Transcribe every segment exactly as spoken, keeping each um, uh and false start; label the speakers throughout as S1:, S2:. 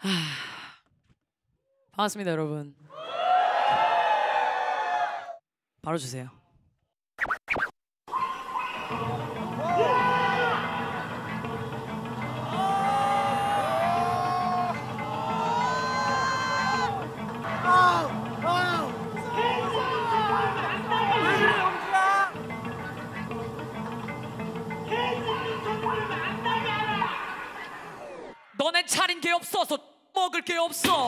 S1: 하... 반갑습니다, 여러분. 바로 주세요. 너넨 차린 게 없어서 먹을 게 없어.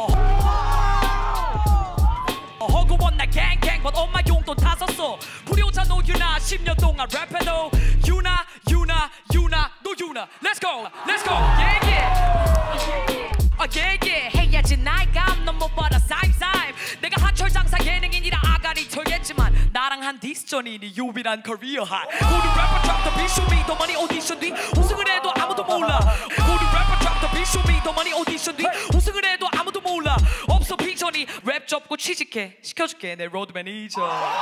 S1: 허구원 날 갱갱번 엄마 용돈 다 썼어. 불효자 노유나 십 년 동안 랩해도 유나 유나 유나 노유나. Let's go Let's go yeah yeah 어 yeah yeah 해야지 나이감 너무 벌어 사임사임. 내가 한철 장사 예능인이라 아가리 털겠지만 나랑 한 디스전이니 유일한 커리어 하이. 우리 래퍼 drop the beat show me 더 많이 오디션 뒤 우승을 해도 아무도 몰라. 우리 래퍼 drop the beat show me 더 많이 오디션 뒤 우승을 해도 아무도 몰라. 없어 비전이 랩 접고 취직해 시켜줄게 내 로드 매니저.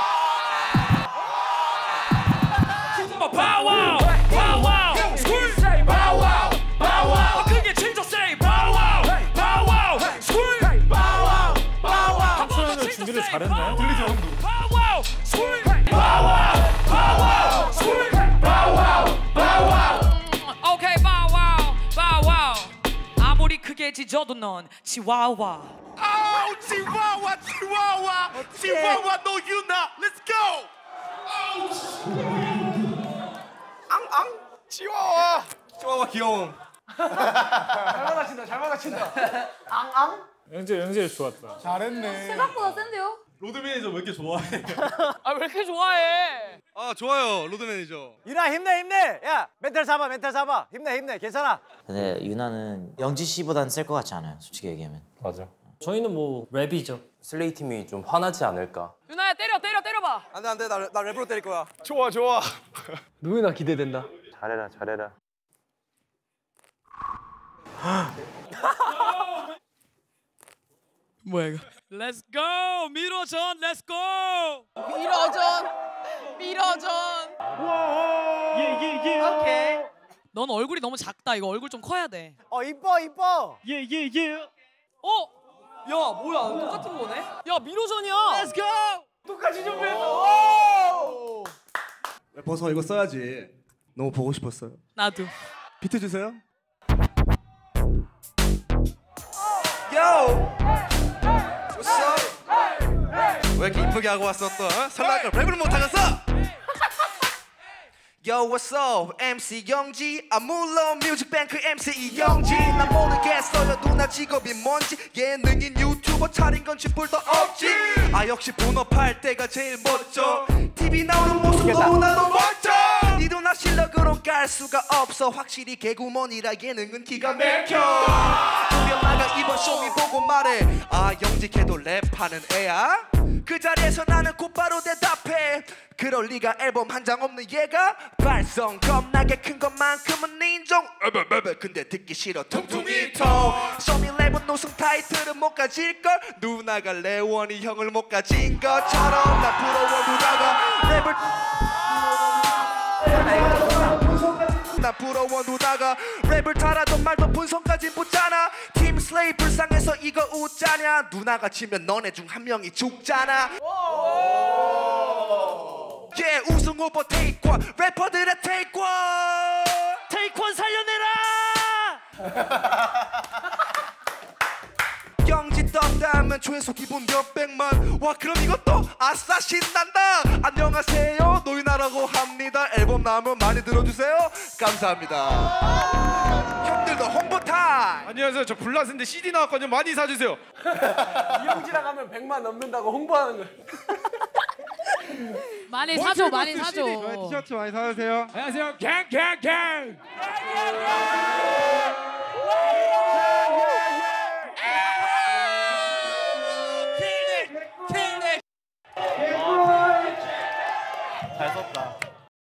S1: 파워 파워 스쿨 파워 파워 크게 진짜 say 파워 파워 스쿨 파워 파워
S2: 합성을 준비를 잘했네. 들리죠 형도.
S1: 파워 스쿨 파워 파워 스쿨 파워 파워. 오케이 파워 파워. 아무리 크게 짖어도 넌 치와와.
S3: 아우 치와와 치와와 치와와 너 유나. Let's go. 앙앙 치와와 치와와 귀여움.
S4: 잘 받아친다 잘 받아친다. 앙앙.
S2: 영재 영재 좋았다.
S4: 잘했네.
S5: 생각보다 센데요?
S3: 로드 매니저 왜 이렇게 좋아해?
S1: 아 왜 이렇게 좋아해?
S3: 아 좋아요 로드 매니저.
S4: 유나 힘내 힘내. 야 멘탈 잡아 멘탈 잡아. 힘내 힘내 괜찮아.
S6: 근데 유나는 영지 씨보단 셀 것 같지 않아요? 솔직히 얘기하면.
S2: 맞아.
S7: 저희는 뭐 랩이죠.
S8: 슬레이 팀이 좀 화나지 않을까.
S1: 유나야 때려 때려 때려봐.
S3: 안돼 안돼 나, 나 랩으로 때릴 거야.
S4: 좋아 좋아.
S7: 누구나 기대된다.
S8: 잘해라 잘해라.
S1: 뭐야 이거? Let's go 미러전 Let's go.
S5: 미러전 미러전.
S2: 예예 예.
S5: 오케이.
S1: 넌 얼굴이 너무 작다. 이거 얼굴 좀 커야 돼.
S4: 어 이뻐 이뻐.
S2: 예예 예.
S1: 어? 야 뭐야 똑같은 거네? 야 미러전이야. Let's go.
S4: 똑같이 준비했어.
S3: 래퍼서 이거 써야지. 너무 보고 싶었어요.
S1: 나도.
S3: 비트 주세요. Yo. What's up? 왜 이렇게 이쁘게 하고 왔어 또? 어? 설날걸 랩을 못하겠어? Yo, what's up? 엠씨 영지. 아 물론 뮤직뱅크 엠씨 이영지. 난 모르겠어요 누나 직업이 뭔지. 예능인 유튜버 차린 건 쥐뿔도 없지. 아 역시 본업할 때가 제일 멋져. 티비 나오는 모습도 나도 멋져. 니 누나 실력으론 깔 수가 없어. 확실히 개구먼이라 예능은 기가 막혀. 우리 엄마가 이번 쇼미 보고 말해. 아 영직해도 랩하는 애야? 그 자리에서 나는 곧바로 대답해. 그럴 리가. 앨범 한 장 없는 얘가 발성 겁나게 큰 것만큼은 인정. 근데 듣기 싫어 퉁퉁이 통. 쇼미 랩은 우승 타이틀은 못 가질걸. 누나가 레원이 형을 못 가진 것처럼 나 부러워 누나가 랩을. 나 부러워 누나가 랩을 달아도 말도 분성까지 붙잖아. 팀 슬레이 불쌍해서 이거 웃자냐. 누나가 지면 너네 중 한 명이 죽잖아. 예 우승 후보 테이크 원. 래퍼들의 테이크 원. 테이크 원 살려내라. 영지 떴다면 최소 기본 몇백만. 와 그럼 이것도 아싸 신난다. 안녕하세요 노인아라고 합니다. 앨범 나오면 많이 들어주세요. 감사합니다. 형들도 홍보 타임.
S2: 안녕하세요. 저 블라스인데 씨디 나왔거든요. 많이 사주세요.
S4: 이영지랑 하면 백만 넘는다고 홍보하는 거.
S1: 많이 사줘 많이 사줘.
S3: 티셔츠 많이 사주세요.
S2: 안녕하세요. 갱갱갱.